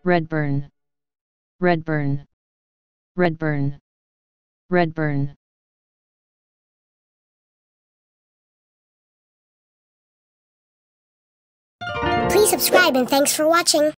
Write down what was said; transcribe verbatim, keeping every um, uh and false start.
Redburn, Redburn, Redburn, Redburn. Please subscribe and thanks for watching.